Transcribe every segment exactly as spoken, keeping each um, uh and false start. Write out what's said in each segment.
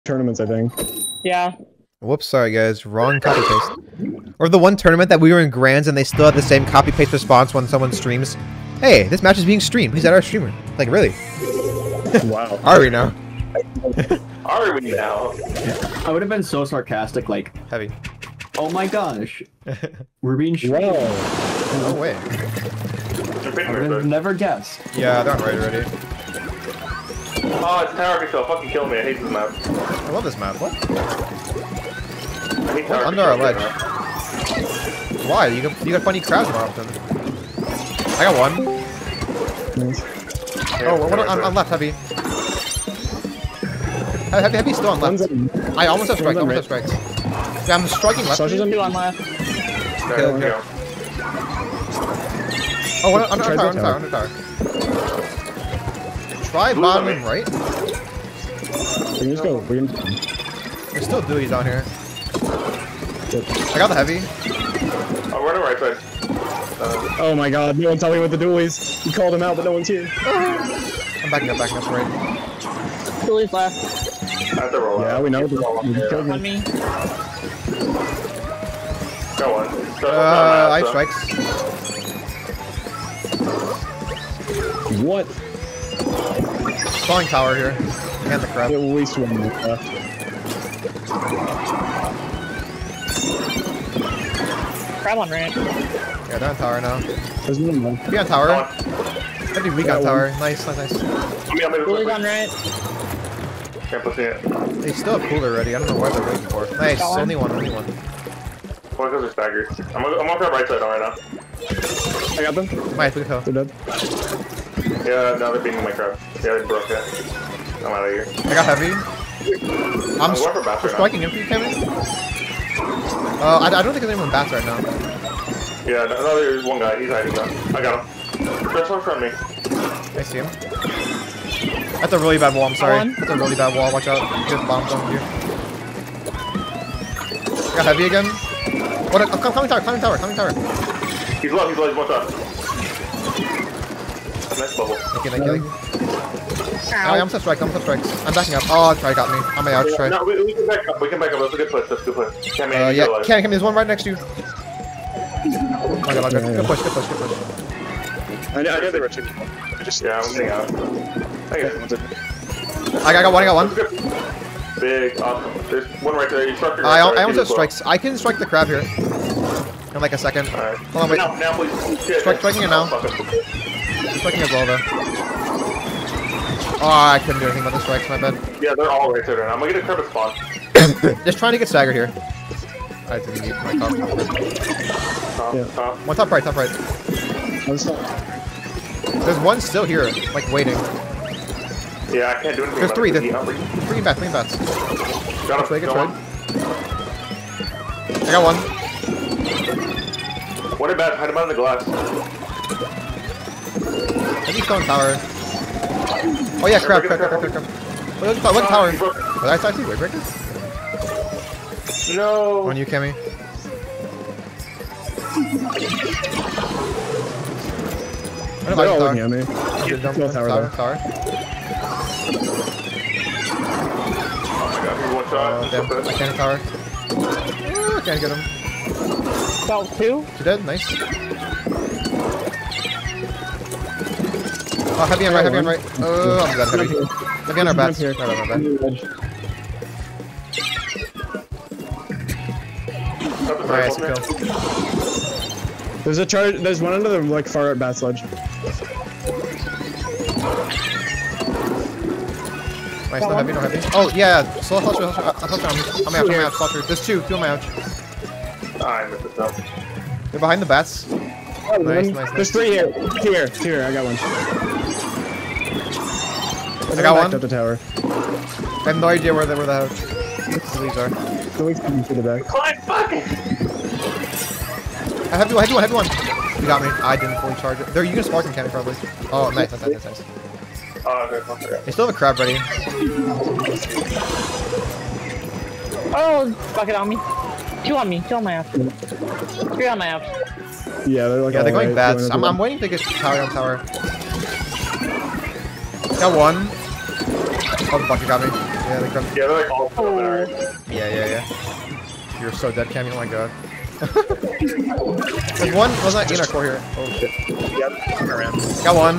tournaments, I think. Yeah. Whoops, sorry guys, wrong copy paste. Or the one tournament that we were in Grands and they still had the same copy paste response when someone streams. Hey, this match is being streamed. Who's at our streamer? Like, really? Wow. Are we now? Are we now? I would have been so sarcastic, like, Heavy. oh my gosh, we're being streamed. Whoa. No way. I would have never guessed. Yeah, they're on right already. Oh, it's Tower Control. Fucking kill me. I hate this map. I love this map. What? I hate What? Tower Under our Control. ledge. Why? You got, you got funny crowds more often. I got one. Nice. Oh, what, what, on, on left, Heavy. Heavy, Heavy still on One's left. on- I almost have strikes, one's on almost have strikes. Yeah, I'm striking left. Sasha's on Two on left. Okay, Okay, there we okay. go. Oh, one, under, Try under tower, the under tower, under tower. Try Blue's bottom on and me. right. We can just go. We can. There's still Dewey's down here. Yep. I got the Heavy. Oh, we're on the right side. Uh, Oh my god, no one tell me what the dualies. You called him out, but no one's here. I'm backing up, backing up to right. Julie's left. I have to roll Yeah, out. we know. Roll out. We Yeah. killed On him. me. Go on. Start Uh, I so. strikes. What? Falling tower here. And the crab. At least one left. Crab on ramp. Yeah, they're on tower now. There's no one left. Be on Go tower. on. Maybe weak Got on one. tower. Nice, nice, nice. Let me, let me, Julie's let on me. right. Can't push it. They still have cooler ready. I don't know what they're waiting for. Nice. Got one. Only one, only one. Well, because they're staggered. I'm gonna, I'm gonna grab right side on right now. I got them. Nice, we go. They're dead. Yeah, now they're beating my crab. Yeah, they broke it. I'm out of here. I got Heavy. I'm I'm going for bats right now. striking in for you, Kevin. Uh, I, I don't think there's anyone bats right now. Yeah, no, no, there's one guy. He's hiding though. I got him. There's one from me. I see him. That's a really bad wall, I'm sorry. One. That's a really bad wall, watch out. Just bombs on you. Got Heavy again. What? Oh, come, coming tower, coming tower, coming tower. He's low. He's low. He's one shot. Nice bubble. Thank you, thank you, thank you. Oh, I Ow. almost have strike, I almost have strikes. I'm backing up. Oh, try got me. I'm my ouch Yeah, try. no, we, we can back up. We can back up. That's a good push. That's a good push. Can't Uh, make yeah, it. Ken, Ken, there's one right next to you. Oh, good, good, good push, good push, good push. I know, I know they were two. I just. Yeah, I'm getting out. Okay. I got, I got one, I got one. Big, awesome. There's one right there. You struck your I, right I almost have side. strikes. I can strike the crab here. In like a second. Alright. Hold on, wait. Now, now, please. Shit. Strike- striking it now. Oh, fuck it. I'm striking as well, though. Oh, I couldn't do anything about the strikes, my bad. Yeah, they're all right there now. I'm gonna get a crab at spawn. Just trying to get staggered here. I didn't need my top. Top, Yeah. top. One top right, top right. Let's not. There's one still here, like waiting. Yeah, I can't do anything. There's about three. it. There's He hungry. three bats, three bats. Got him. Trade, good Go trade. on. I got one. What about hide him out in the glass? I think still in tower. Oh yeah, crab, crab, crab, crab, crab. What what- what tower? He broke it. Oh, that's actually way breaker. No. On you, Cammy. What They're all about looking tower? at me. Jump, jump, Go tower, tower, tower. Oh my god, he's one Uh, shot. damn, That's I it. can't tower. Oh, I can't get him. About two. Two dead, nice. Oh, heavy on right, heavy on right. Oh, I'm dead, heavy. Heavy on our bats. Here. No, no, no, bad. Top is Nice, right, kill. There's a charge. There's one under the like far right bat sledge. Nice, no heavy, no heavy. Oh, yeah, slow cluster, cluster, uh, cluster. I'm, I'm out, I'm out, cluster. There's two, two on my ouch. Ah, I missed it though. They're behind the bats. Oh, Nice, one- nice, There's nice. three here. Here, here. I got one. I got Backed one. up the tower. I have no idea where the, where the leaves are. The league's coming through the back. Climb, fuck it! I have one, heavy one, heavy one. You got me. I didn't fully charge it. There, you can spark him, cannon probably. Oh, nice, nice, nice, nice. Oh, okay, fuck it. They still have a crab ready. Oh, bucket on me. Two on me. Two on my ass. Three on my ass. Yeah, they're like. Yeah, all they're going right, bats. going I'm, over I'm waiting to get tower on tower. Got one. Oh, the bucket got me. Yeah, they grabbed. Yeah, they're like all oh. there. Yeah, yeah, yeah. You're so dead, Cammy. Oh my god. There's one. Was that in our core here? Oh shit. Yep. Around. Got one.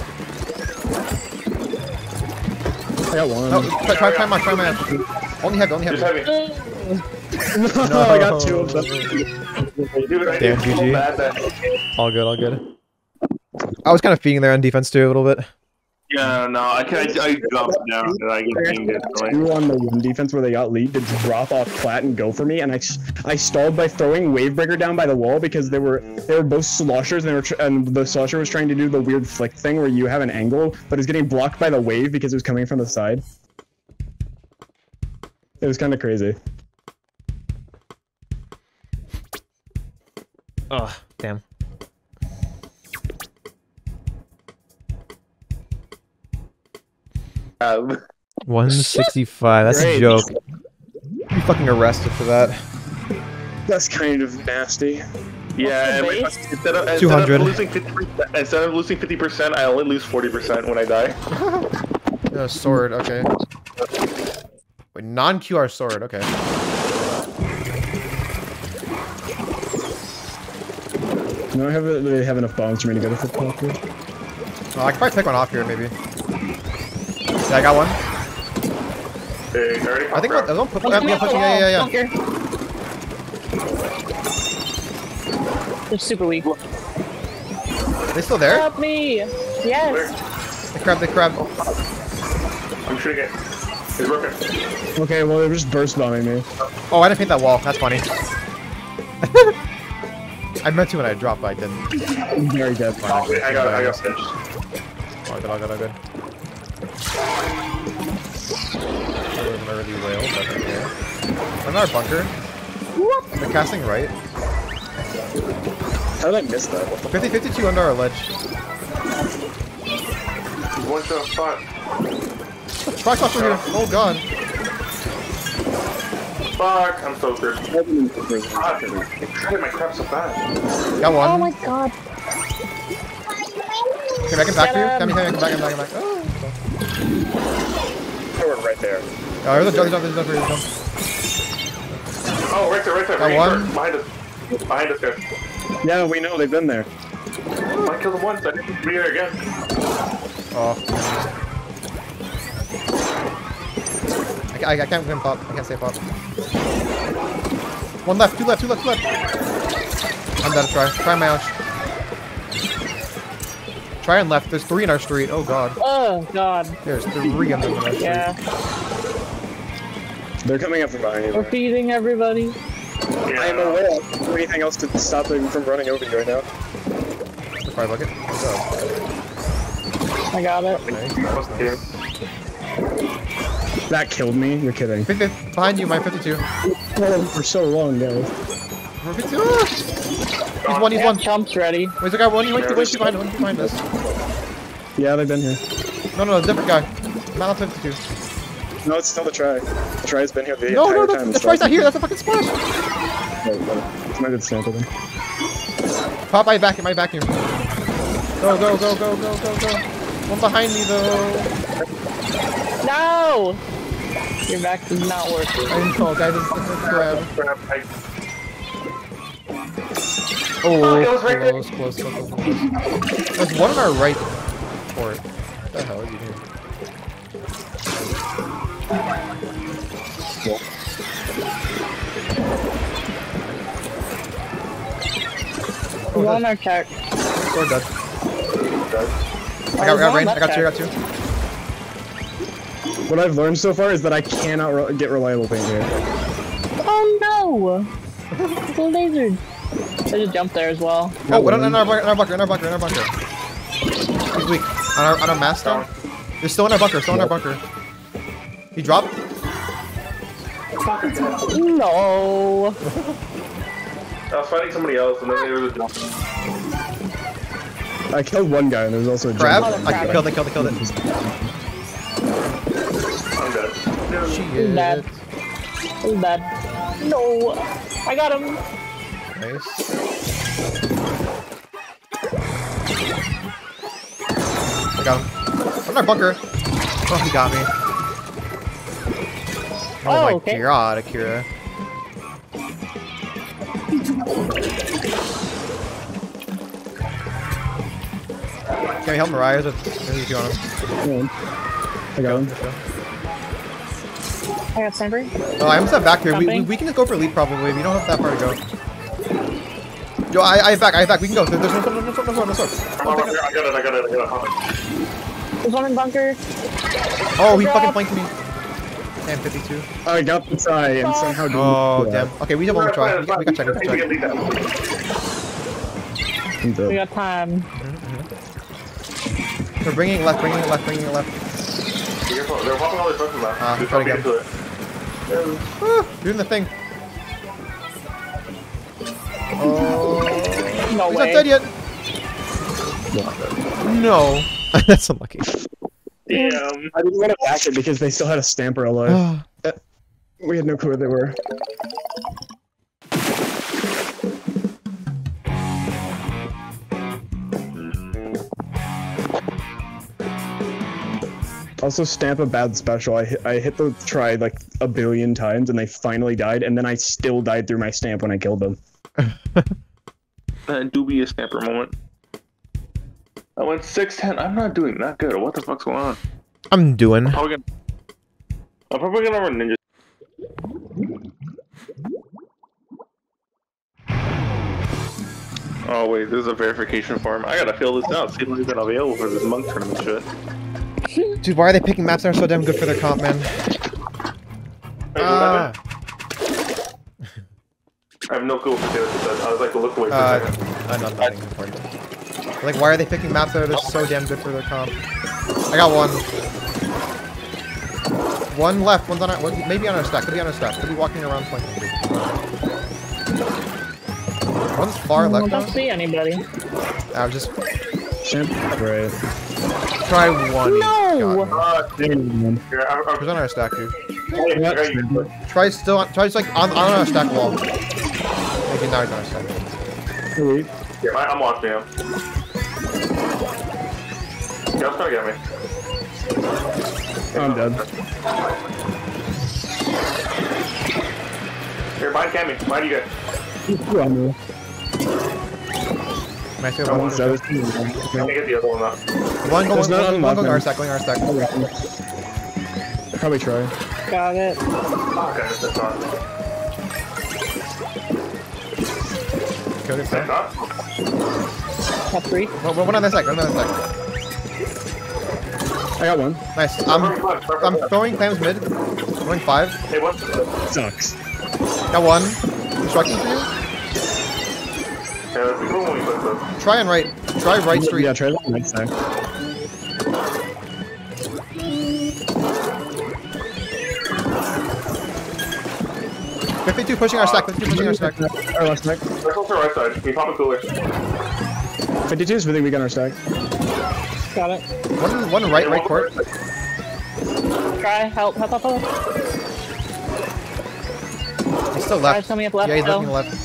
I got one. Oh, try, try, try my, try my. Only heavy, only heavy. Just heavy. No, No. I got two of them. Dude, I Damn, did G G. so bad that. All good, all good. I was kind of feeding there on defense too a little bit. Yeah, no, I can. I, I jumped down and I get teamed it. We were on the one defense where they got lead to drop off flat and go for me, and I, I stalled by throwing Wavebreaker down by the wall because they were they were both sloshers, and, they were tr and the slosher was trying to do the weird flick thing where you have an angle, but it's getting blocked by the wave because it was coming from the side. It was kind of crazy. Ugh, damn. Um, one sixty-five, that's Great. a joke. Be fucking arrested for that. That's kind of nasty. yeah, and base? instead of, two instead hundred. of losing fifty percent, instead of losing fifty percent, I only lose forty percent when I die. Oh, sword, okay. Wait, non-Q R sword, okay. No, I have they have enough bombs for me to go to flip top here. Oh, I can probably pick one off here, maybe. Yeah, I got one. Hey, already I think crap. there's one put, yeah, yeah, pushing, yeah, yeah, yeah. They're super weak. Are they still there? Help me! Yes! Where? They crab, they crab. I'm shooting it. He's working. Okay, well they're just burst bombing me. Oh, I didn't paint that wall. That's funny. I meant to when I dropped, but I didn't. I'm very dead. Oh, wait, I got it. I got it. All good, all good, all good. That wasn't a really whale, but okay. Another bunker. What? They're casting right. How did I miss that? fifty fifty-two under our ledge. One shot spot. Try shot through here. Oh god. Fuck, I'm so good. Ah, I my crap so bad. Got one. Oh my god. Okay, back and back for you. Get Come him. here, back and back and back. Oh. They were right there. Oh, there's a jump, there's a jump, there's a jump. Oh, right there, right there. Got Right one. there. Behind us. Behind us, guys. Yeah, we know they've been there. I killed him once. I didn't be here again. Oh. I, I, I can't win pop. I can't say pop. One left, two left, two left, two left. I'm done. Try. Try my ouch. Try and left. There's three in our street. Oh god. Oh god. There's three of them in our street. Yeah. They're coming up from behind you. We're feeding everybody. Yeah. I am aware. I don't do anything else to stop them from running over you right now. The fire bucket. Let's go. I got it. Okay. That killed me. You're kidding. fifty, behind you, my fifty-two. Oh, for so long, guys. fifty-two. Ah! He's one, he's one. Chump's ready. Wait, the guy one, wait, wait, behind, one behind us. Yeah, they've been here. No, no, different guy. Not on fifty-two. No, it's still the try. The try's been here the No, entire no, time. no, the try's not here. That's a fucking splash. It's not good stamp with him. Pop my vacuum, my vacuum. Go, go, go, go, go, go, go. One behind me though. No! Your back does not work. I know, guy, this is the grab. Crap, I Oh, Oh, it was right there. close, close, close, close, close. There's one on our right port. What the hell are you doing? We're on our tech. Sword dead. I got, I got rain. I got two, I got two. What I've learned so far is that I cannot re get reliable paint here. Oh no! Go lasered. There's a jump there as well. Oh, what on our bunker, in our bunker, in our bunker, in our bunker. He's weak. On our, on our mast down. They're still in our bunker, still in our bunker. He dropped? No! I was fighting somebody else, and then there was a jump. I killed one guy, and there was also a Crab? jump. I killed it, killed it, killed it. I'm dead. Who's dead? Who's dead? No! I got him! Nice. I got him. I'm in our bunker. Oh, he got me. Oh, Oh, my okay. god, Akira. Can we help Mariah? There's a two on him. I got him. I got sniper. Oh, I almost have back here. We, we, Jumping. we can just go for lead probably. We don't have that far to go. Yo, I, I have back. I have back. We can go. There- There's no sword, no sword, no sword, no sword. I'm over here. I got it, I got it, I got it. There's one in bunker. Oh, he Drop. fucking flanked me. Damn, fifty-two. I got the try and somehow didn't. Oh, yeah. damn. Okay, we have one more try. We got, we got check. We got check. I'm We dead. got time. We're bringing it left, bringing it left, bringing it left. They're walking all the way from left. Ah, Just try to get get into it. Woo, doing the thing. Oh, No he's way. not dead yet. No. That's unlucky. Damn. I didn't want to back it because they still had a stamper alive. Uh, we had no clue where they were. Also, stamp a bad special. I hit, I hit the try like a billion times and they finally died, and then I still died through my stamp when I killed them. That dubious snapper moment. I went six ten. I'm not doing that good. What the fuck's going on? I'm doing. I'm probably gonna, I'm probably gonna run ninja. Oh wait, this is a verification form. I gotta fill this out. See if it's available for this monk tournament shit. Dude, why are they picking maps that are so damn good for their comp, man? Hey, Ah. I have no clue what it says. I was like, look away for Uh, a second. uh, no, nothing important. Like, why are they picking maps that are just so damn good for their comp? I got one. One left. One's on our, one, maybe on our stack. Could be on our stack. Could be walking around flanking. One's far I left don't now. see anybody. I was just Stamp? Right. try one. No! God. Uh, Damn. here, I'm, I'm, Who's on our stack, dude? wait, Yeah, hey, Try still. On, try just like on, on our stack wall. Maybe now he's on our stack. Wait. yeah, I- I'm watching him. Yeah, it's trying to get me. I'm dead. Here, mine Cammy. Mine you guys. Two on me. Nice. We have Come one. on, So, I can't get the other one though. One go. There's One, none one, on one going left, our man. stack. Going our stack. Probably try. Got it. Fuck, I missed that shot. Killed it. That shot? Got three. One, one on that stack. One on that stack. I got one. Nice. I'm I'm throwing clams mid. Going five. Hey, what? Sucks. Got one. Striking for you. Yeah, that's cool when you put the. Try on right. Try right street. Yeah, try that next time. fifty-two pushing our stack. fifty-two pushing our stack. Our last stack. Let's go to the right side. Can you pop a cooler? fifty-two is really weak on our stack. Got it. One one right right court. Try. Help. Help. Help. Help. He's still Try left. coming up left. Yeah, he's though. looking left.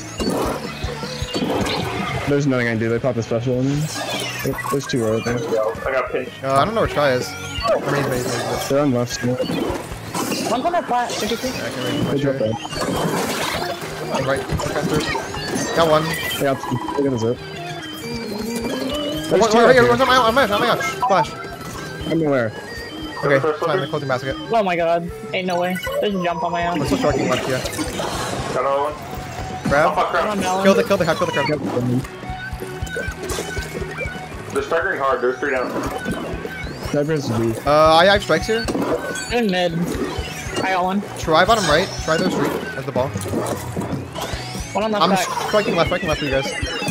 There's nothing I can do. They pop a special on me. There's two right there. I got pinched. Uh, I don't know where try is. I mean, he's, he's, he's, They're on left. So One's on that flat. fifty-two. I can't really they sure. dropped that. Right. Okay, got one. They got two. Look at the zip. Oh, There's one, two one, right right here. here. One's on my, on my, on my gosh. Flash. I'm aware. Okay, fine. The closing basket. Oh my god. Ain't no way. There's a jump on my We're arm. still sharking left here. Got another one. Oh, Grab. fuck, Come on, crap. Melon. Kill the, kill the crab, kill the crab. They're staggering hard. There's three down. Cyber's weak. Uh, I have strikes here. They're in mid. I got one. Try bottom right. Try their street as the ball. One on left I'm back. striking left, striking left for you guys.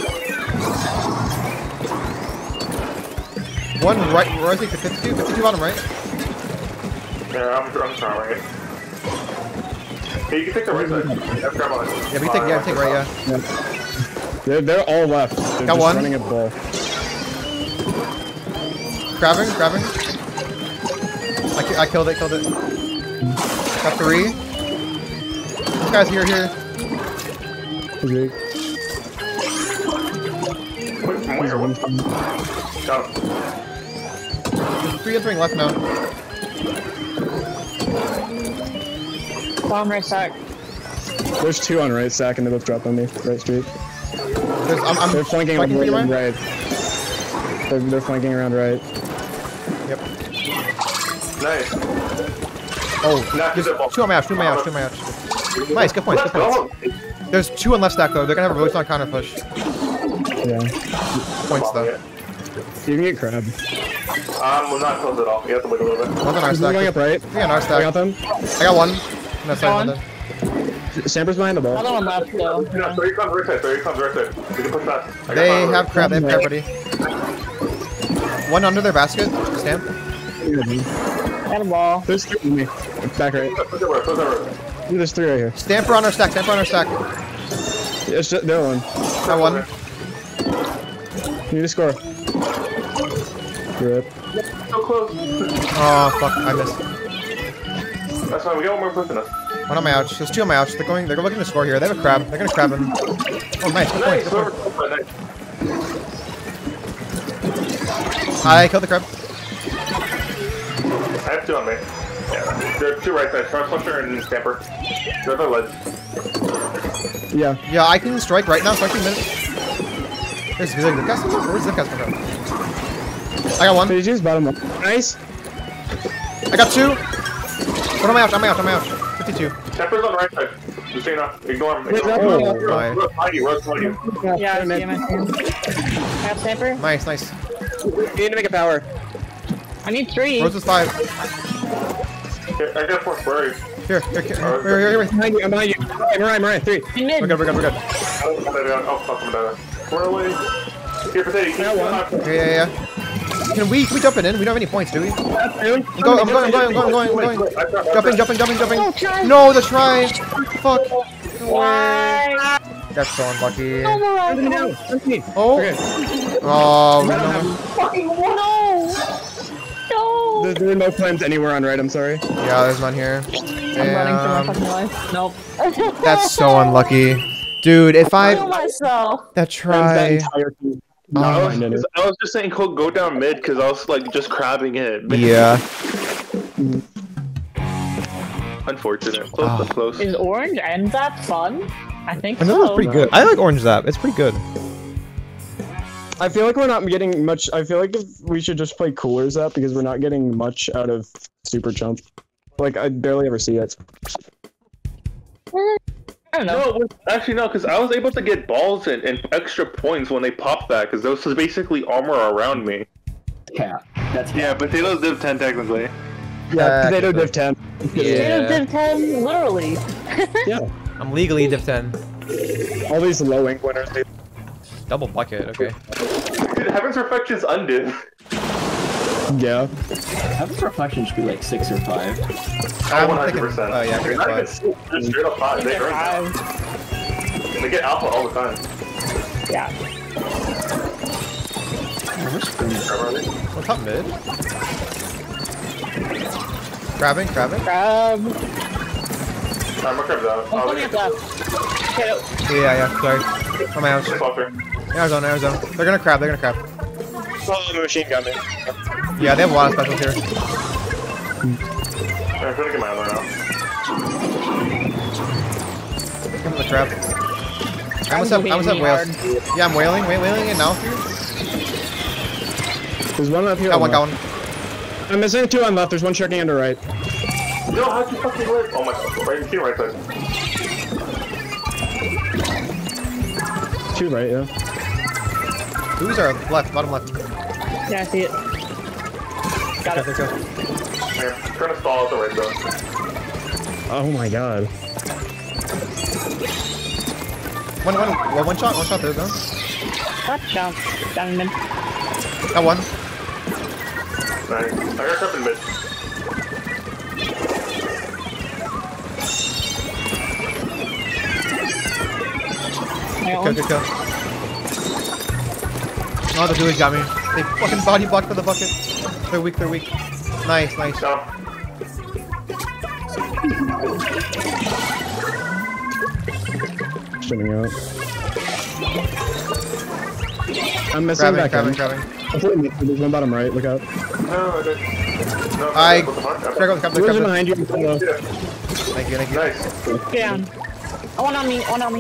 One right, right, fifty-two, fifty-two bottom right. Yeah, I'm, I'm trying right. Hey, you can take the right side. Yeah, grab on it. Yeah, we take, yeah, we take right, yeah. They're, they're all left. They're Got just one. running a ball. Grabbing, grabbing. I, ki- I killed it, killed it. Got three. This guy's here, here. He's weak. Wait, from where? What? Got him. There's three entering left now. Bomb right side. There's two on right stack and they both dropped on me. Right street. There's, I'm, I'm They're flanking, flanking on for you, right. Ryan? right. They're, they're flanking around right. Yep. Nice. Oh, Nah, there's good ball. two on my ouch, two on my ouch, two on my ouch. Nice, good points, Let's good points. go. There's two on left stack though. They're gonna have a really strong counter push. Yeah. Points though. You can get crab. Um, we're not close at all. You have to wait a little bit. One's on our They're stack. going up right. Three on our I stack. got them. I got one. No, sorry, Got one. another. Stamper's behind the ball. Another one left though. No, thirty comes right side. thirty comes right side. We can push that. I got They mine have already. crab. They have crab ready. One under their basket. Stamp. Got a ball. There's three on me. Back right. Push it right, push it right. There's three right here. Stamper on our stack. Stamper on our stack. Yeah, it's just, they're one. Got one. You need to score. Rip. So close. Oh fuck! I missed. That's fine. We got one more push in us. One on my ouch. There's two on my ouch. They're going. They're looking to score here. They have a crab. They're gonna crab him. Oh, nice. Good point. Nice. Good Whoever point. comes right, nice. I killed the crab. I have two on me. Yeah. There are two right side. Charge Flusher and Stamper. They're the ledge. Yeah. Yeah, I can strike right now. Striking minute. There's Zipcast. Where's Zipcast from? I got one. Fidgety's bottom up. Nice. I got two. What am I out? I'm out. I'm out. fifty-two. Stamper's on the right side. Just so you know. Ignore him. Wait, Ignore no, him. no, no. Rose behind you. Rose behind you. Yeah, I see him. I see him. I have sniper. Nice, nice. You need to make a power. I need three. Rose is five. Here, I got four. Where are you? Here, here, here, here, here, here. Behind you, I'm behind you. I'm right, I'm right. Three. In mid. We're good, we're good, we're good. Oh, I'm dead. Oh, fuck, I'm dead. Where away? Here, Potato. Keep Got one. Yeah, yeah, yeah. Can we, can we jump it in? We don't have any points, do we? I'm I'm going, I'm going, I'm going, I'm going, I'm going, I'm going. Jumping, jumping, jumping, Oh, jumping. try. No, the try. Fuck. Why? That's so unlucky. No more. Oh. Okay. Oh, we don't Um, have- Fucking no. No. There, there are no claims anywhere on right, I'm sorry. yeah, there's none here. I'm running for my Um, fucking life. Nope. That's so unlucky. Dude, if I I... kill myself. That Claims that try... entire team. Oh, Not I behind any. I was just saying, go go down mid because I was like just crabbing it. Yeah. Unfortunate. Close, Oh. but close. Is orange and that fun? I think I know that's so. pretty good. I like Orange Zap. It's pretty good. I feel like we're not getting much. I feel like if we should just play Cooler Zap because we're not getting much out of Super Chump. Like, I barely ever see it. I don't know. No, well, actually no, because I was able to get balls and, and extra points when they popped that, because those was basically armor around me. Cat. That's Yeah, potatoes div ten technically. Yeah, Potato Technically. Div ten. Potato Div ten, literally. Yeah. I'm legally Div ten. All these low ink winners, dude. Double bucket, okay. Dude, Heaven's Reflection's undiv. Yeah. Heaven's Reflection should be like six or five. I'm one hundred thinking- percent. Oh yeah, I think Not even it's six, just straight up five. They earn that. Five. They get alpha all the time. Yeah. Oh, we're screwed. five. What's up, mid? Crabbing, crabbing? Crab. Alright, my crab's out. I'm Oh, coming look up at left. Potato. Yeah, yeah, sorry. I'm out. this fucker. Arizona, Arizona. They're gonna crab, they're gonna crab. Oh, the machine gun me. Yeah, they have a lot of specials here. I'm trying to get my armor now. Give him the crab. I almost have, I almost have whales. Yeah, I'm whaling, wait, whaling it now for you. There's one up here. Got on one, got left. one. I'm missing two on left. There's one checking under right. Yo, how'd you fucking live? Oh my god, right, you right side. Two right, yeah. Who's our left, bottom left? Yeah, I see it. Got Okay, it. let's go. Here, I'm trying to stall out the right though. Oh my god. One, one, well, one shot, one shot, there's no. Gotcha. Down in mid. Got one. Nice. I got crab in mid. I got Kill, one. kill, kill. Oh, the Dewey's got me. They fucking body blocked for the bucket. They're weak, they're weak. Nice, nice. Stop. Shutting out. I'm missing Grabbing, back grabbing, in. grabbing. Hopefully, there's one bottom right. Look out. No, I didn't. No, I- what the fuck? Grab the cup, There's one grab the behind you. Hello. Yeah. Thank you, thank you. Nice. Get down. Oh, one on me, one on me.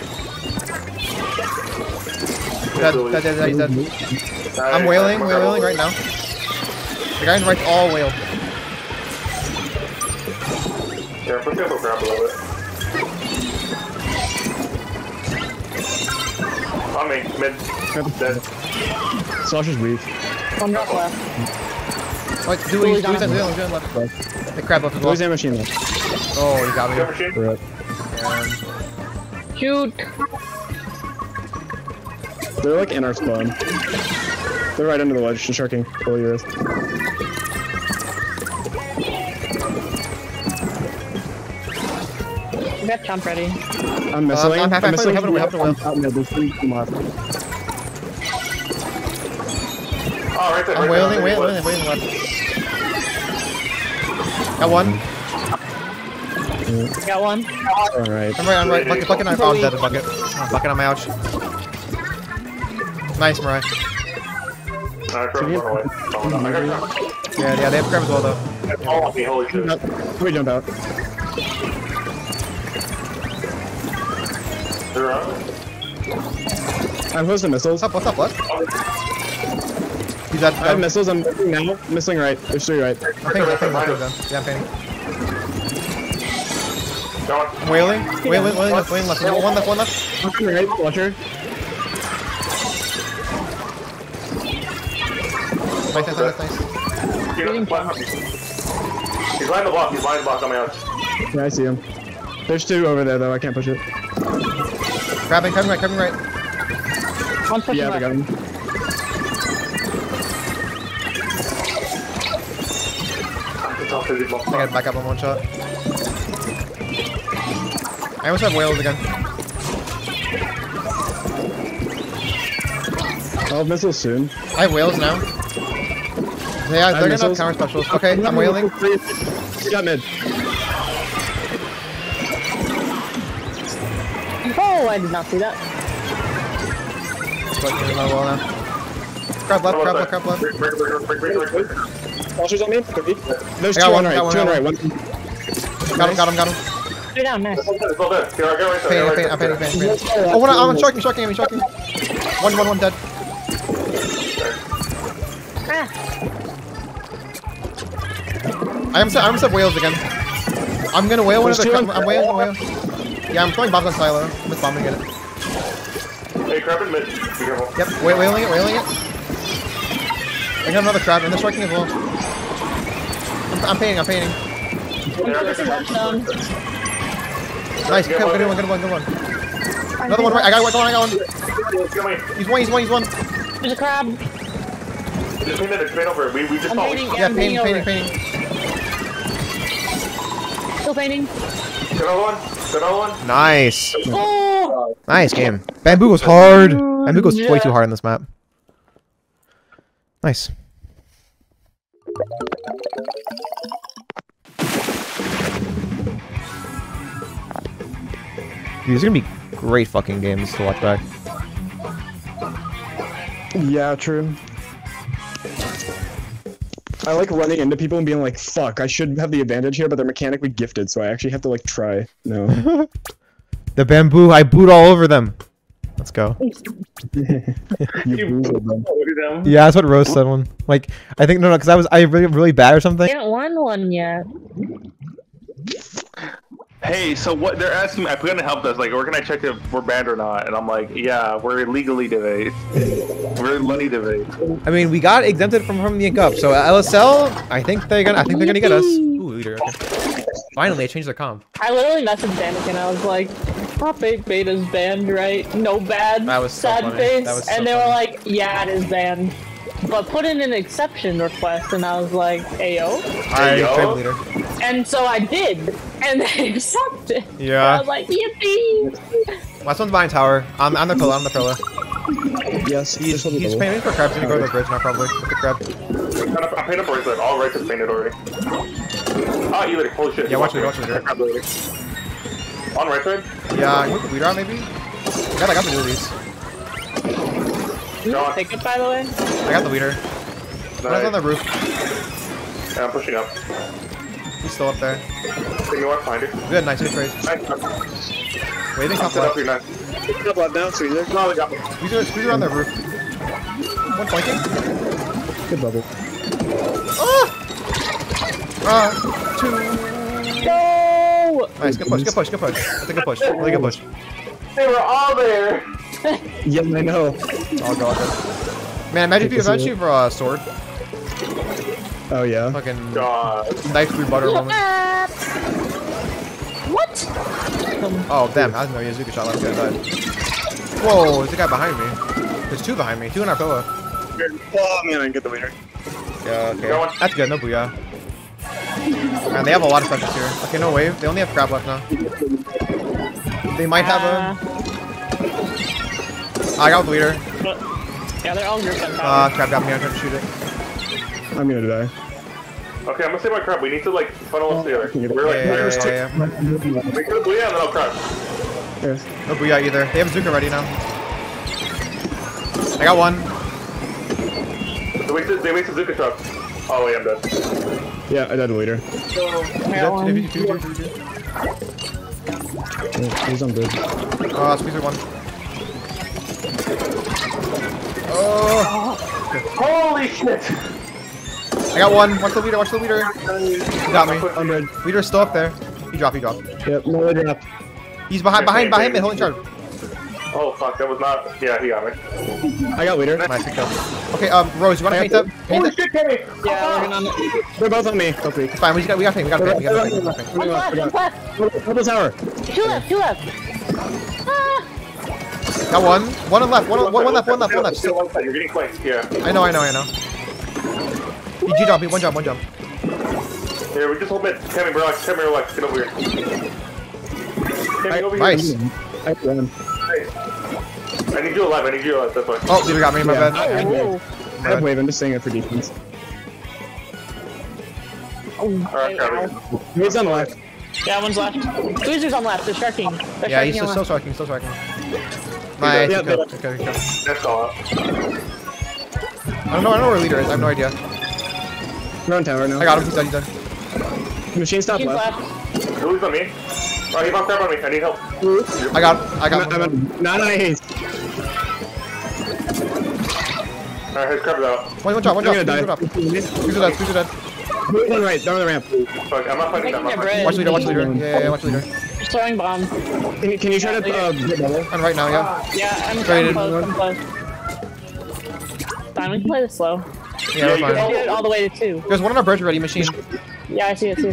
Dead, dead, dead, dead, he's dead. Nice. I'm wailing, Nice. wailing right now. The guy in the right's all whale. Yeah, put the other grab a little bit. On me, mid. Dead. Slosher's weak. One drop left. Wait, do Fully we do we down. do we left? The crab left as well. Where's that machine left? Oh, you got me. Gun machine? We're up. Um, Shoot. They're like in our spawn. They're right under the ledge, just sharking. Pull your wrist. We got jump ready. I'm missing. I'm half- half- missing. half- half- half- half- half- Out mid, there's three from left. Oh, right there. I'm right wailing, there. wailing, wailing, wailing left. Got one. Got one. Alright. I'm right, I'm right. Bucket, bucket, I'm oh, I'm dead. Bucket. Oh, bucket on my ouch. Nice, Mariah. Alright, grab one away. Oh, no, I got grab. Yeah, yeah, they have crab as well though. Oh, me, holy shit. Let me jump out. They're out. I'm close to missiles. What's up, what's up, what? He's at, I have missiles, I'm missing now. Missing right. There's three right. I'm painting, I'm painting, I'm painting. Yeah, I'm painting. Go on. I'm wailing, wailing, wailing left, wailing left. One left, one left. Looking right, Fletcher. Nice, nice, nice, nice. Get him. He's behind the block. He's behind the block on my ouch. Yeah, I see him. There's two over there though, I can't push it. Grabbing, grabbing right, grabbing right. One pushing Yeah, I left. got him. I gotta back up on one shot. I almost have whales again. I'll have missiles soon. I have whales now. Yeah, they're gonna have missiles. counter specials. Okay, I'm whaling. You got mid. Oh, I did not see that. But here's my wall now. Crab left, crab left, crab left. Break, break, break, break, break, break, break. Vultures on me. There's I two got on one, right. got one, Two on got right. one. One. Got him, got him, got him. Stay down, nice. It's all dead, it's all dead. Get right, get right there, Painting, get right painting, I'm there. painting, painting, painting. Oh, one, I'm sharking, sharking, I'm sharking. One, one, one dead. Ah, I am set, I'm set whales again. I'm gonna whale one of There's the. two I'm, on- I'm whaling, I'm whaling. Yeah, I'm throwing bombs on Silo. I'm just bombing it. Hey, crab in mid. Be careful. Yep, wh- whaling it, whaling it. I got another crab, and they're striking as well. I'm, I'm painting, I'm painting. one pushing left zone. Nice, good, good one, good one, good one. Another one right, I got one, I got one. Get me. He's one, he's one, he's one. There's a crab. Just paint it, just paint over it. We, we just I'm saw painting, it. Yeah, I'm painting, painting painting, over. painting. Still painting. Get another one. Get another one. Nice. Oh! Nice game. Bamboo goes hard. Bamboo goes way too hard on this map. Nice. These are gonna be great fucking games to watch back. Yeah, true. I like running into people and being like, fuck, I should have the advantage here, but they're mechanically gifted, so I actually have to like try. No. The bamboo, I boot all over them. Let's go. You booted them. Yeah, that's what Rose said one. Like, I think, no, no, because I was, I really, really bad or something. I haven't won one yet. Hey, so what they're asking me, I put in the help desk, like, where can I check if we're banned or not? And I'm like, yeah, we're illegally debate. We're money debate. I mean, we got exempted from from the Up, so L S L, I think they're gonna, I think they're gonna get us. Ooh, leader. Okay. Finally, they changed their comp. I literally messaged Danik and I was like, top eight beta's banned, right? No bad. That was so sad funny. face. That was so and they funny. were like, yeah, it is banned. But put in an exception request, and I was like, ayo. I yo. trade leader. And so I did, and they accepted. Yeah. I was like, yippee! Last one's behind tower. I'm, I'm the pillar. I'm the pillar. Yes, He's, this will be he's the- painting for crabs. He's gonna go to the bridge now, probably. With the crab. I painted a bracelet. All right, it's painted already. Ah, you like, holy shit. Yeah, watch leader, watch leader. On right side. Yeah, I can put the leader out maybe. I got, I got the dualies. John. Take it, by the way. I got the leader. One's on the roof. Yeah, I'm pushing up. He's still up there. Hey, you want to find it? Good, nice hit trade. Nice. Waiting top Set up left. your nice. Up left now, Squeezer. No, they got me. Squeezer, Squeezer on the roof. One flanking. Good bubble. Ah! Uh, two. No! Nice, good push, good push, good push. That's a good push. Really good push. They were all there. Yeah, I know. All good, all good. Man, imagine if you imagine if you uh, sword. Oh yeah. Fucking God. knife through butter moment. What? Oh, damn, I didn't know Yazuka shot left guy. Whoa, there's a guy behind me. There's two behind me, two in our pillow. Oh man, I didn't get the leader. Yeah, Got one. okay. That's good, no booyah. Man, they have a lot of pressures here. Okay, no wave. They only have crab left now. They might have a... I got the leader. Yeah, they're all grouped on Uh, top. crab got me, I'm trying to shoot it. I'm gonna die. Okay, I'm gonna save my crab. We need to like funnel us together. Yeah, We're like, Yeah, yeah, yeah, yeah, yeah. we could do yeah, and then I'll crab. Yes. No booyah either. They have Zuka ready now. I got one. They wasted, they wasted Zuka trap. Oh wait, I'm dead. Yeah, I died the leader. I Two, got one. two, two, two, two, two. Yeah, he's on bridge. Uh, Squeezer one. Oh! Holy shit! I got one. Watch the leader, watch the leader. He got me. On bridge. Leader's still up there. He dropped, he dropped. Yep, no leader up. He's behind, behind, behind me, holding charge. Oh fuck, that was not. Yeah, he got me. I got leader. Nice, good kill. Okay, um, Rose, you wanna paint up? Paint Holy it? shit, Kenny! Yeah, we're gonna... They're both on me. Both weak. It's fine, we just got, we got paint, we got paint, we got paint. We got paint. One left, one left. Double tower. Two left, two left. Ah! Got one. One on left, one, on, one, one left, one left, one left. Still one side. You're getting flanked. Yeah. I know, I know, I know. He G jump, he one jump, one jump. Here, we just hold mid. Tammy, relax. Tammy, relax. Get over here. Tammy, over Nice. here. I won. Nice. I need you alive. I need you alive. That's fine. Oh, leader got me, my Yeah. bad. I, I, Ooh. I have wave. I'm just saying it for defense. Alright, crab. He's on left. Yeah, one's left. Squeezer's on left. They're sharking. They're Yeah, he's sharking just on still left. striking, still striking. Nice, Yeah, good kill, but- good kill, good kill. That's all up. I don't know, I don't know where leader is, I have no idea. We're on tower now. I got him, he's dead, he's dead. Machine stop He's left. left. Who's on me? Oh, he found crab on me. I need help. I got, I got I'm, one. I'm, not nice. Alright, his crab's out. One, one drop, one I'm drop, gonna squeeze it die. up. Squeeze it dead, squeeze it dead. One right, down on the ramp. Fuck, I'm not fighting that. I'm not Taking their fighting. bread. Watch leader, watch leader. Yeah, yeah, yeah, watch leader. Just throwing bomb. Can you, can you try to uh, get double? And right now, yeah. Yeah, I'm, I'm Traded. close. I'm close. Fine, we can play this slow. Yeah, we're you I fine. did it all the way to two. There's one on our bridge ready, machine. Yeah, I see it. See it.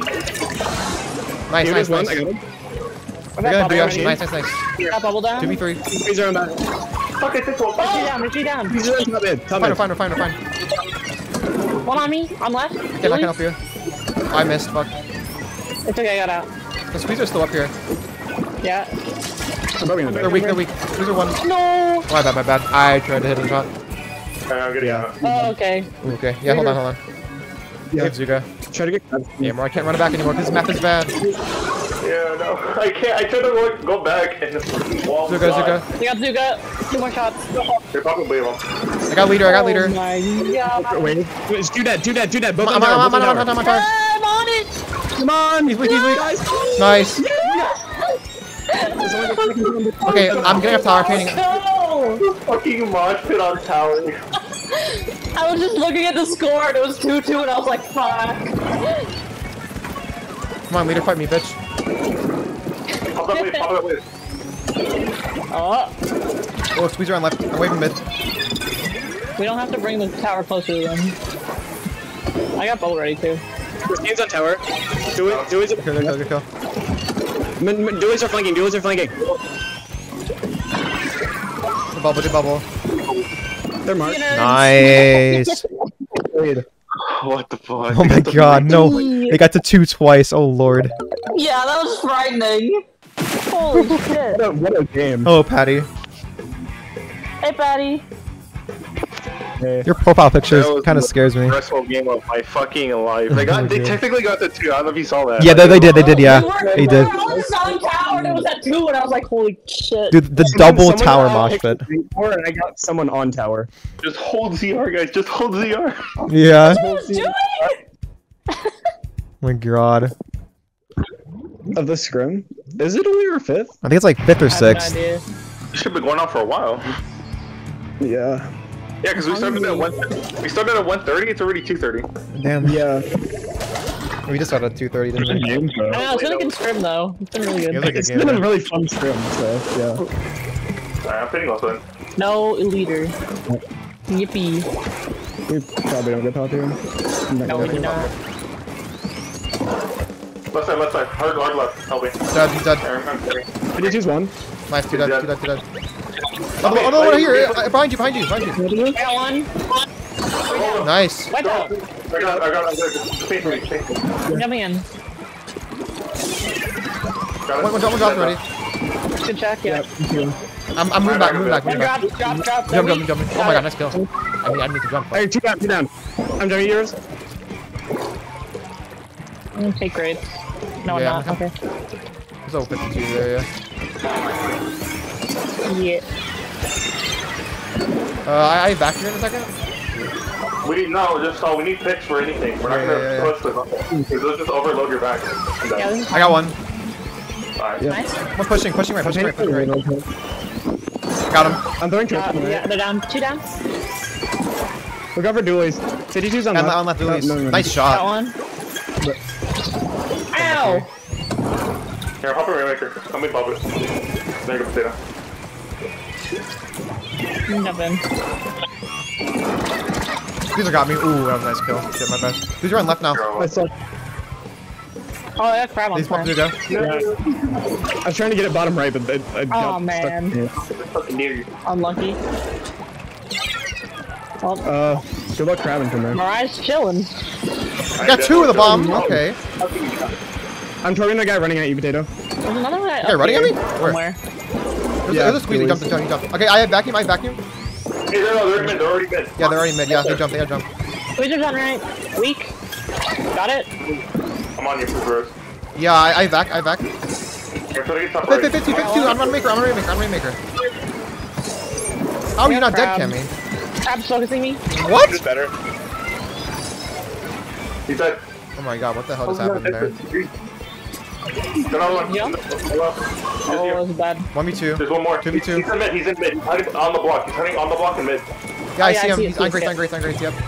Nice, Here, nice, there's one. nice. I got him. I We're gonna got do bubble nice, ready. nice, nice. Got bubble down. two v three. He's on back. Fuck it, this one. Make you down. Make you down. He's on top mid. Top Find her, mid. find her, find her, find her. One on me. I'm left. Okay, I can help you. I missed, fuck. It's okay. I got out. The squeezer's still up here. Yeah. I'm probably gonna They're die. weak, they're weak. Squeezer one. No. My bad, my bad. I tried to hit a shot. I'm getting Yeah. out. Oh, okay. Ooh, okay, yeah, hold on, hold on. Yeah. Save Zuka. Try to get. Yeah, bro, I can't run it back anymore because this map is bad. Yeah, no. I can't. I tried to like, go back and the fucking wall. Zuka, Zuka. We got Zuka. Two more shots. They're probably them. I got leader, I got leader. Oh my god. Wait. It's two dead. Two dead. Two dead. Both I'm on on, tower. I'm Both on, on I'm on, tower. I'm on, I'm on. I'm on it. Come on. He's weak, he's weak. Guys. Nice. There's only the- Okay, I'm getting up tower painting. No. Fucking mosh pit on tower. I was just looking at the score and it was two two and I was like, fuck. Come on, leader, fight me, bitch. Pop that way, pop that way. Oh, Oh, squeezer on left. I'm waving mid. we don't have to bring the tower closer to them. I got bolt ready too. Machine's on tower. Do it. Do it. Good kill, good kill, good kill. Duelies are flanking. Duelies are flanking. The bubble, the bubble. They're marked. Nice. What the fuck? Oh my god, no. They got to two twice. Oh lord. Yeah, that was frightening. Holy shit. What a, what a game. Oh, Patty. Hey, Patty. Your profile picture That was kind of the scares me. Stressful game of my fucking life. They got. They Okay. technically got the two. I don't know if you saw that. Yeah, they, they did, they did, yeah. We were, They we did. were on the southern tower and it was at two and I was like, holy shit. Dude, the Someone- double someone tower got mosh picked pit. before and I got someone on tower. Just hold Z R, guys. Just hold Z R. Yeah. What are you doing? my god. Of the scrim? Is it only our fifth? I think it's like fifth or I have no sixth. idea. This should be going on for a while. Yeah. Yeah, because we started at one. We started at one thirty. It's already two thirty. Damn. Yeah. We just started at two thirty, didn't we? I don't know, it's been a good scrim though. It's been really It was good. a good It's game, been a man. really fun scrim, so yeah. Alright, I'm pinning also. No leader. Yippee. We probably don't get top here. I'm not No, gonna we're get not. Left side, left side. Hard, hard left. Help me. Dead, he's dead. Aaron, I'm sorry. fifty-two's one. Nice, two dead, two dead, two dead. Oh, no, oh, no, no, here, uh, behind you, behind you, behind you. I got one. Nice. Wipe out. I got, I got, I got. Stay for me, stay for me. I'm jumping in. Got it. One, one drop, one drop already. Good check, yeah. I'm, I'm moving back, moving back, One moving back. drop, drop, drop. Jump, jump, jump. Oh my god, nice kill. I need, I need to jump. Hey, two down, two down. I'm jumping yours. I'm gonna take grades. No, Yeah, I'm not. okay. Okay. There's over fifty-two there, yeah. Yeah. Uh, I, I back here in a second. We need no, just uh, we need picks for anything. We're not Yeah, gonna yeah, yeah. push with nothing. Because they'll just overload your back. And then- Yeah, this is I got one. Alright. nice. One pushing, pushing right, pushing right, pushing right. Got him. I'm throwing Uh, trips. yeah, they're down. Two down. Look out for dualies. fifty-two's on And left. on left, No, Louise. no, no, no. Nice Got shot. one. Ow! Here, hop it, Rainmaker. Let me pop it. There you go, potato. Nothing. Squeezer got me. Ooh, that was a nice kill. Shit, my bad. Squeezer on left now. I saw. Oh, yeah, crab on These fire. pumps to go. Yeah. I was trying to get it bottom right, but I, I got Oh, man. stuck. It's fucking near you. Unlucky. Well, Uh, good luck crabbing from there. Mariah's chilling. I got two of the bomb. Okay. I'm targeting the guy running at you, potato. There's another guy Okay, up running at here me? Where? somewhere. There's, Yeah, there's a squeeze. He Louise. jumped, he jumped, he jumped. Okay, I have vacuum, I have vacuum. Hey, no, no, they're mid. They're already mid. Yeah, they're already mid. Yeah, they jumped, they got jump. Wizards on right. Weak. Got it. I'm on you, Bros. Yeah, I, I vac, I vac. You're trying to get top fifty, right. fifty, fifty-two. I'm on maker, I'm on maker, I'm on maker. How are you not dead, Crab. Cammy? Crab's focusing me. What? Just better. He said. Oh my god, what the hell just happened there? Another one. Yeah. Just Oh, here. that was bad. one v two. There's one more. two v two. He's in mid. He's in mid. He's hiding on the block. He's hiding on the block in mid. Yeah, I Oh, yeah, see I him. see it, He's see on it, great, see on great, on great, yep.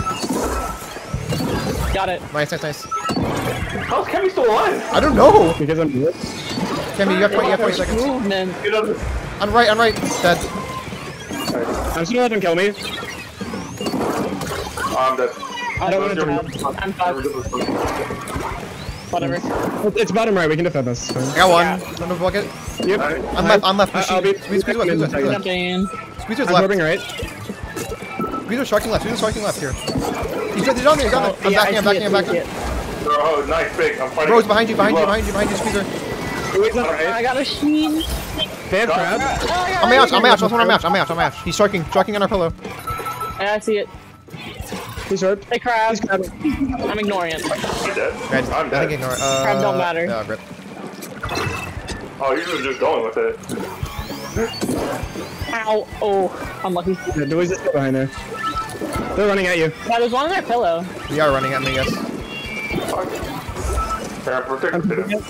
Got it. Nice, nice, nice. How's Kemi still alive? I don't know. Because I'm good. Cammy, you have twenty, you have twenty seconds. Movement. You know, On right, on right. Dead. I'm just gonna let him kill me. I'm dead. I don't don't wanna know. I'm fucked. Whatever. It's bottom right. We can defend this. I got one. Under the bucket. Yep. On left, on left. I- I'll be- Squeeze, squeeze, squeeze, squeeze, squeeze, squeeze. Jumping in. Squeezer's I'm left. moving right. Squeezer's striking left. Squeezer's striking left here. He's, he's on there, he's on there. I'm Yeah, backing, I I'm see backing, it, I'm I backing. see it. Oh, nice, big. I'm fighting. Rose behind you, behind you, Look. behind you, behind you, Squeezer. Wait, not I right. got a machine. They have crab. Oh, I got I'm out, I'm a out, that's one I'm out, I'm out, I'm out. He's striking, striking on our pillow. Yeah, I see it. He's hurt. Hey, crab. He's crabbing. I'm ignoring it. I'm dead. Right, I'm I dead. think ignore it. Uh, Crab don't matter. Yeah, rip. Oh, you're just going with it. Ow. Oh, unlucky. Yeah, dualies just behind there. They're running at you. Yeah, there's one on their pillow. We are running at me, yes. Fuck. Here, I'm protecting potato.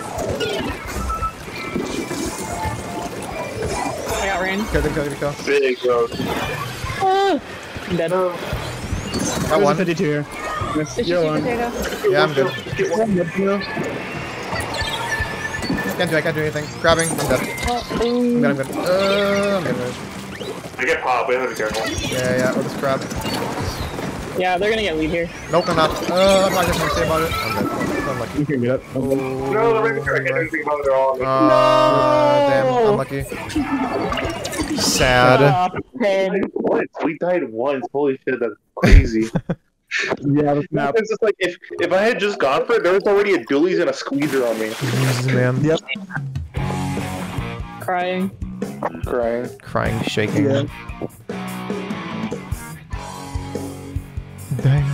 I got rain. Kill, kill, kill, kill. Big Rose. Oh, I'm dead. Got There's a one. fifty-two here. Miss, Is she you're sweet alone. potato? Yeah, I'm good. Get one. Can't do, I can't do anything. Grabbing, I'm dead. Oh, I'm ooh. good, I'm good. Uh, I'm good. I get pop. We have to be careful. Yeah, yeah, oh, this crab. Yeah, they're gonna get lead here. Nope, I'm not. Uh, I'm not just gonna say about it. I'm dead. I'm lucky. You can get it. No, they're making sure I can't do anything about it at all. Uh, damn, unlucky. Sad. Ah, pen. Once. We died once. Holy shit, that's crazy. Yeah, that's map. It's just like if if I had just gone for it, there was already a dualies and a squeezer on me. Jesus, man. Yep. Crying. Crying. Crying, shaking. Yeah. Dang.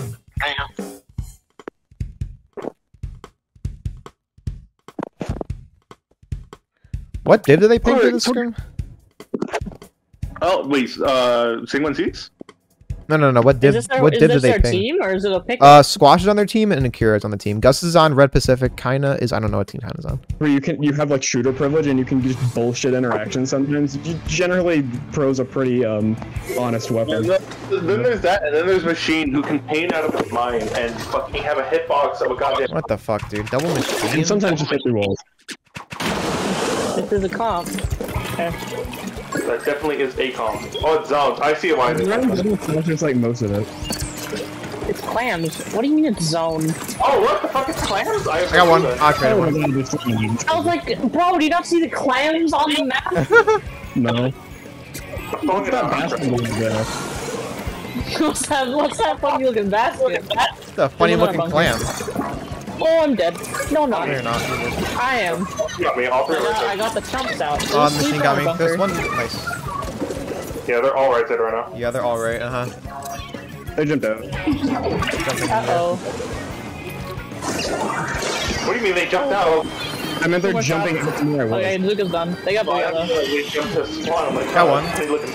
What div did they pick for Alright, this so- scrim? Oh wait, uh, Singwin seats? No, no, no. What Is div? this their, What is div this did they their ping? team or is it a pick? Uh, Squash is on their team and Akira is on the team. Gus is on Red Pacific. Kaina is I don't know what team Kaina's on. Where you can you have like shooter privilege and you can just bullshit interactions sometimes. G- Generally, pro's a pretty um honest weapon. Then there's that, and then there's Machine who can paint out of his mind and fucking have a hitbox of a goddamn. What the fuck, dude? Double machine. And sometimes just hit through walls. This is a comp. Okay. That definitely is A COM. Oh, it's zones. I see why. It's just like most of it. It's clams. What do you mean it's zone? Oh, what the fuck is clams? I, I got one. that. I traded Oh my one. god, there's so many. I was like, bro, do you not see the clams on the map? No. Fucking That hell. basketball is there. what's that? What's that funny looking basket? The funny There's looking another clam. Oh, I'm dead. No, I'm not. No, you're not. I am. You got me. All three I are got, I right got the chumps out. Oh, There's the machine sleeper got me. bunker. There's one. Nice. there. Yeah, they're all right there right now. Yeah, they're all right. Uh huh. They jumped out. Jumping. Uh-oh. What do you mean they jumped out? I meant they're more jumping shots. out from where I was. Okay, Luca's done. They got Well, I Booyah feel like they jumped to spawn. I'm like, Got oh, one. They looking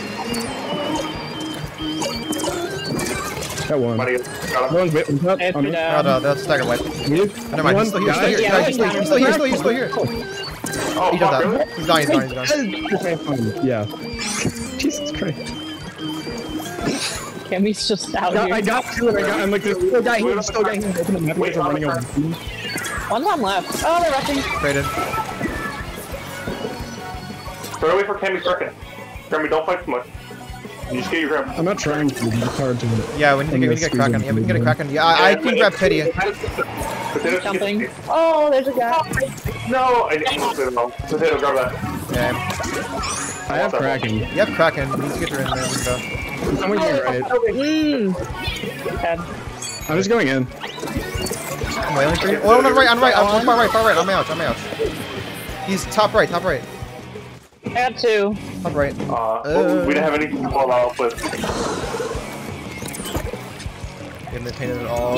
Got one. funny. Got him. One's wait, one's not though. on me. Oh, no, that's stagger wipe. Me? Never mind. He's still here. He's still here. Guys? Yeah, he's still here. He's still here. He's still here. He's still here. Oh, He fuck, does really? that. He's dying. He's dying. He's dying. Okay, fine. Yeah. Jesus Christ. Cammy's just out Got, here. I got two and I got, I'm like, there's still a guy here, there's still a guy here. Open the map, Wait, guys are running I'm over. One's on left. Oh, they're rushing. Traded. Throw away for Cammy second. Cammy, don't fight too much. You just get your grab. I'm not trying to, it's hard to. Yeah, we need to get, we need to get Kraken. Yeah, we can get a Kraken. Yeah, I, I can grab Pity. Potato Jumping. Oh, there's a guy. No, I didn't potato. Potato, grab that. Yeah. I have Kraken. You have Kraken. We need to get her in there. Luca. Someone here, right? Mmm. Bad. I'm just going in. I'm wailing for you. Oh, on the right, on the right, on far right, far right. On my ouch, on my ouch. He's top right, top right. I got two. Top right. Uh, Uh. we didn't have anything to fall out with. We haven't painted it all.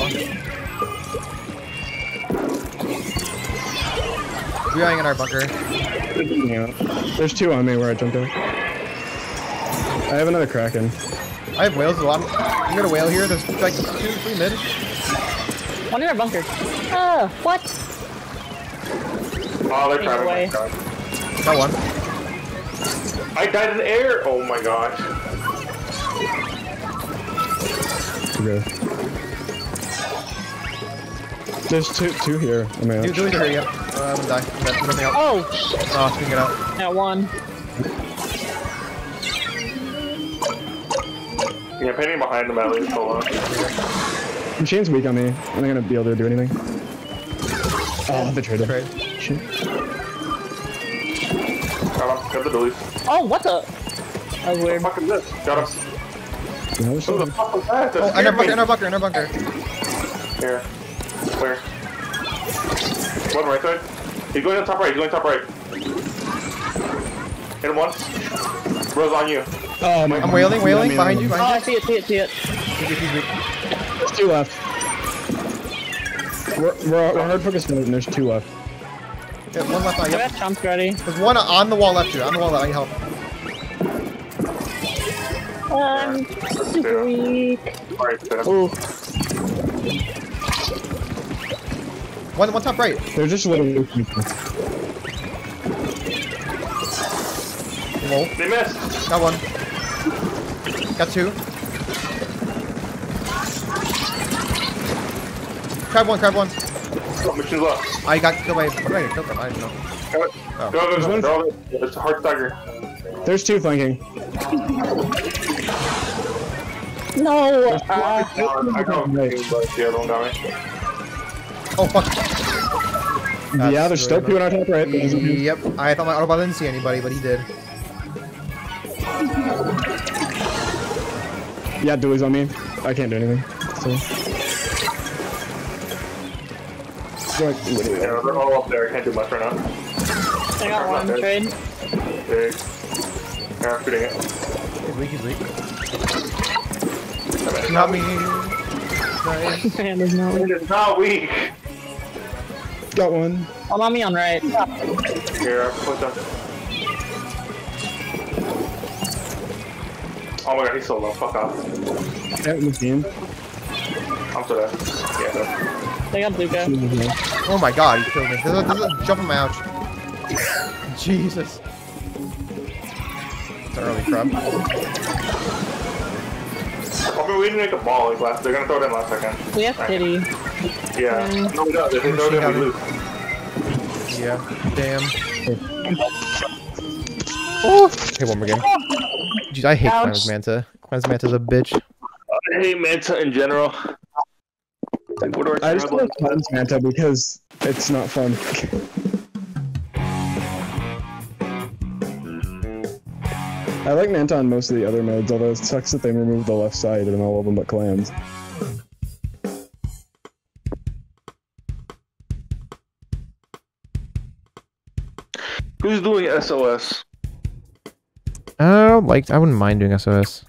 We're going in our bunker. Yeah. There's two on me where I jumped out. I have another Kraken. I have whales a lot. You got a whale here. There's like two, three mid. One in our bunker. Oh, what? Oh, they're Either way. trapping. Got one. I died in the air. Oh my gosh. Okay. There's two, two here. I mean, Dude, Julie's here, yep. Uh, I'm gonna die. I'm dead. I'm running out. Oh, Oh, swing it out. got one. Yeah, painting behind them at least. Hold on. Machine's weak on me. I'm not gonna be able to do anything. Oh, the trader. Trade. Shit. Got him. Got the delete. Oh, what the? That was What weird. the fuck is this? Got him. No, there's Who the still- fuck was that? That Oh, in our scared bunker, me. in our bunker, in our bunker. Here. Where? One right side. He's going to top right. He's going top right. Hit him once. Rose on you. Oh my I'm wailing, wailing. Behind you, Oh, I behind see it, see it, see it. you. He's weak, he's weak. There's two left. We're, we're, we're hard focused on it, and there's two left. Yeah, one left. Uh, I yep. got chumps ready. There's one on the wall left here. On the wall left. I need help. Um, super weak. Alright, Potato. Ooh. One, one top right. They're just literally. Whoa. They missed. Got one. Got two. Crab one, crab one. Oh, machine's left. I got killed by. What did I get killed by? I don't know. Go, Oh. go, go, There's go. one- They're all there. It's a hard stagger. There's two flanking. No. Uh, I got him, but the other one got me. Oh fuck. yeah, That's there's still really two in our top right. Yep. I thought my autobot didn't see anybody, but he did. Yeah, Dewey's on me. I can't do anything. So. Go ahead. What do we Yeah, got? they're all up there. I can't do much right now. I got one trade. Big. Yeah, I'm shooting it. He's weak. He's weak. I mean, Not me. Nice. Man, there's no. It is not weak. Got one. Hold on me on right. Here, put them. Oh my god, he's so low. Fuck off. Yeah, in the team. I'm so dead. Yeah. They got Luca. Oh my god, he killed me. There's a, there's a jump on my ouch. Jesus. It's an early crab. I mean, we didn't make a ball like last. They're gonna throw it in last second. We have Pity. Yeah. Mm. No, we don't. If they throw it in, we lose. Yeah, damn. Oh! Okay, one more game. Jeez, I hate Ouch. Cleanse Manta. Cleanse Manta's a bitch. I hate Manta in general. Like, what do I I just like Cleanse Manta because it's not fun. I like Manta on most of the other modes, although it sucks that they removed the left side in all of them but clans. Who's doing S O S? I don't like. I wouldn't mind doing S O S.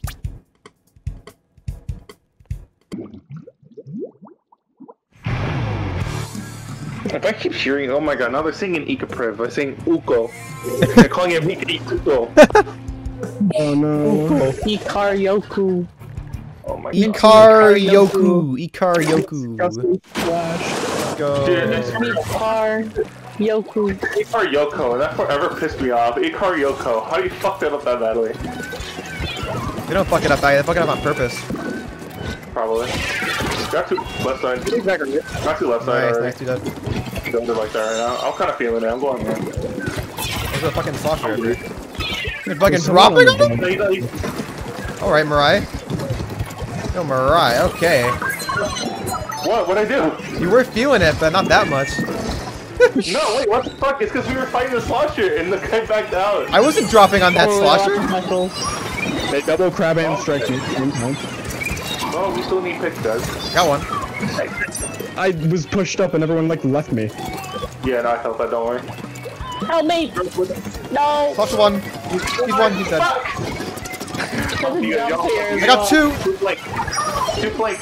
If I keep hearing, oh my god, now they're singing Ikapriv. They're saying Uko. They're calling him Ika Ikuko. Oh no. Ikar Yoku. Oh my god. Ikar Yoku. Ikar Yoku. Flash. Go. Dude, it's Ikar Yoku. Ikar Yoko, that forever pissed me off. Ikar Yoko, how do you fuck that up that badly? They don't fuck it up. They fuck it up on purpose. Probably. Got two left side. Got two left side Nice, already. nice, do that. Don't do like that right now. I'm kind of feeling it. I'm going there. There's a fucking slosher. You're fucking dropping on him? He- he- Alright, Mirai. Yo, Mirai, okay. What? What'd I do? You were feeling it, but not that much. No, wait, what the fuck? It's because we were fighting the slosher and the guy backed out. I wasn't dropping on that Oh, slosher. Muscles. They double crab and strike me. One time. Oh, we still need picks, guys. Got one. I was pushed up and everyone like left me. Yeah, no, I felt that. Don't worry. Help me! No! Slosher one. He's, he's one, he's dead. Doesn't You got- jump here as I got well. two. Two flank. Two flank.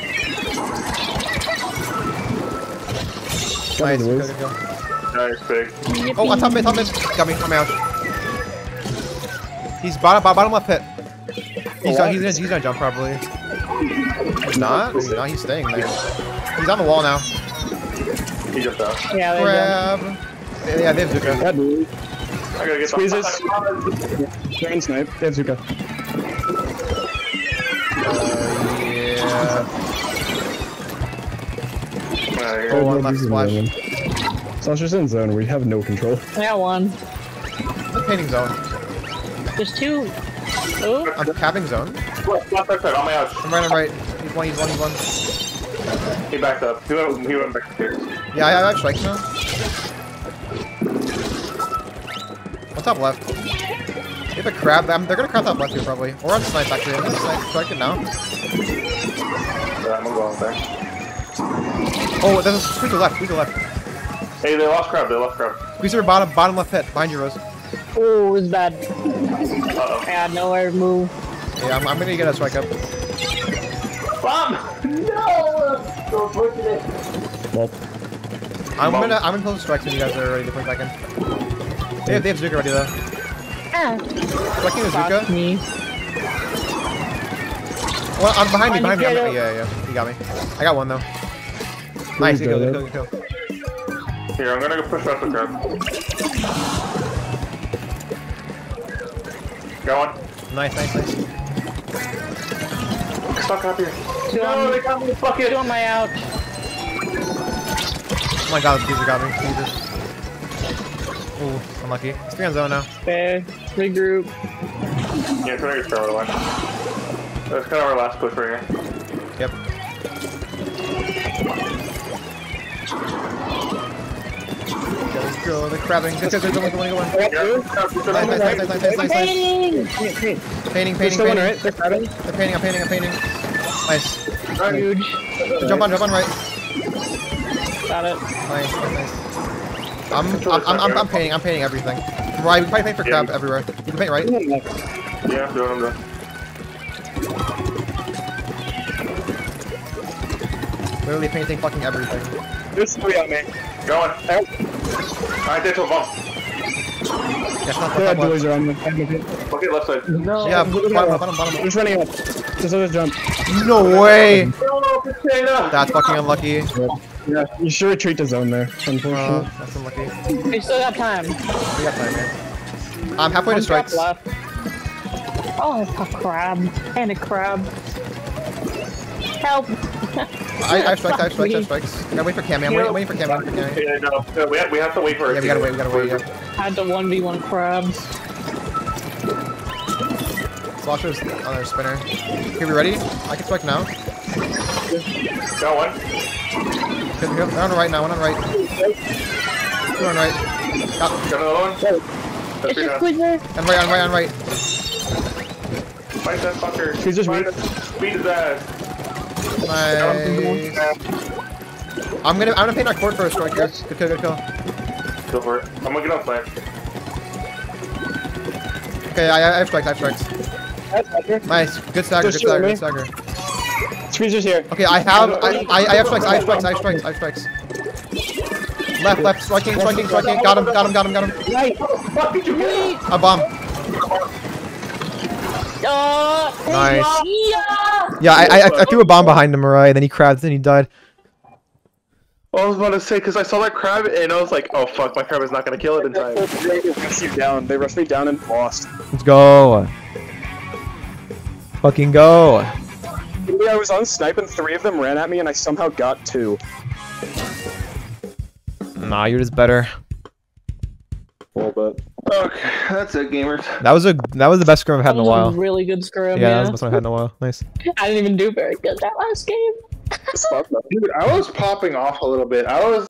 Nice. Got Go, it, go, go. Nice, big. Oh, on top mid, top mid. Got me, got me out. He's bottom, bottom left pit. He's, uh, he's, gonna, he's gonna jump probably. He's not? He's not, he's staying there. He's on the wall now. He jumped out. Yeah, they Grab. Yeah, yeah, they have Zuka. That dude. I gotta get Squeezes. the Dragon snipe. They have Zuka. Uh, yeah. Alright, Oh, one no, left he's in splash. zone. Sasha's in zone. We have no control. I got one. The painting zone. There's two. Oh, I'm capping zone. Left, left, left side, on my ouch. I'm right, I'm right. He's one, he's one, he's one. He backed up. He went, he went back to here. Yeah, I I have strikes now. One top left. They have a crab. Um, they're gonna crab top left here probably. Or on snipe actually. I'm gonna snipe. Strike it now. Yeah, I'm gonna go out there. Oh, there's a squeezer left. Squeezer left. Hey, they lost crab. They lost crab. Squeezer bottom, bottom left pit. Behind you, Rose. oh, it was bad. Uh-oh. I had nowhere to move. Yeah, I'm, I'm gonna get a strike up. Bomb! No! So unfortunate. Well, I'm Mom. gonna I'm gonna close strikes when you guys are ready to put it back in. They have, they have Zuka ready though. Ah, Striking the fuck Zuka. me. Well, I'm behind me, Behind behind me. you, I'm, kiddo. yeah, yeah. You got me. I got one though. Nice, good kill, good. good kill, good kill. Here, I'm gonna go push out the crab. Got one. Nice, nice, nice. Stuck up here. Two No, on, they got me. Fuck two it. on my ouch. Oh my god, the Squeezer got me. Jesus. Ooh, unlucky. It's three on zone now. Okay, regroup. Yeah, try to get started line. That's kind of our last push right here. Yep. Go, go, the crabbing. Good, good, good, good, good, good, good. Yeah, Nice, nice, nice, nice, nice, nice, nice. Painting! Painting, There's painting, still one, painting. right? They're crabbing. They're painting, I'm painting, I'm painting. Nice. Huge. Jump on, jump on right. Got it. Nice, nice, nice. I'm, I'm, I'm, I'm, I'm painting, I'm painting everything. Right, we can probably paint for crab everywhere. You can paint right. Yeah, I'm doing, I'm doing. Literally painting fucking everything. There's three on me. Going. Alright, they took a bump. Yeah, top, Yeah, top, top, boys left. are on the. Look at left side. No. Yeah, bottom, bottom, bottom. Just running up. Just let us jump. No way! Oh, Potato! That's fucking unlucky. Yeah, you should retreat to zone there. Uh, Unfortunately. that's unlucky. We still got time. We got time, man. I'm halfway to One drop strikes. left. Oh, a crab. And a crab. Help! I, I have strikes, I have strikes, I have strikes. I gotta wait for Cammy. I'm waiting, waiting for Cammy. I'm waiting for Cammy. Yeah, no, no, we have, we have to wait for it. Yeah, we gotta wait, we gotta wait, yeah. Had to one v one crabs. Slosher's on their spinner. Okay, we ready? I can strike now. Got one. Okay, we're on the right now, one on the right. Two on right. Got, Got another one. That's It's pretty just nice. Squeezer. on right, on right, on right. Fight that fucker. He's just Fight weak. it. Beat his ass. Nice. I'm gonna, I'm gonna paint our court for a strike here. Good kill, good kill. Go for it. I'm gonna get off flank. Okay, I, I have strikes, I have strikes. Nice, good stagger, good Just stagger, shoot good stagger. Squeezer's here. Okay, I have, I, I, I have strikes, I have strikes, I have strikes, I have strikes. Left, left, striking, striking, striking. Got him, got him, got him, got him. Right. Fuck did you get? A bomb. Uh, Nice. yeah! Yeah, I, I, I threw a bomb behind him, Mariah, then he crabbed, then he died. I was about to say, because I saw that crab and I was like, oh fuck, my crab is not gonna kill it in time. They rushed you down. They rushed me down and lost. Let's go. Fucking go. I was on snipe and three of them ran at me and I somehow got two. Nah, you're just better. A little bit. Okay, that's it, gamers. That was a that was the best scrim I've had in a That was while. really good scrim. Yeah, Yeah, that was the best one I've had in a while. Nice. I didn't even do very good that last game. It's fun, though. Dude, I was popping off a little bit. I was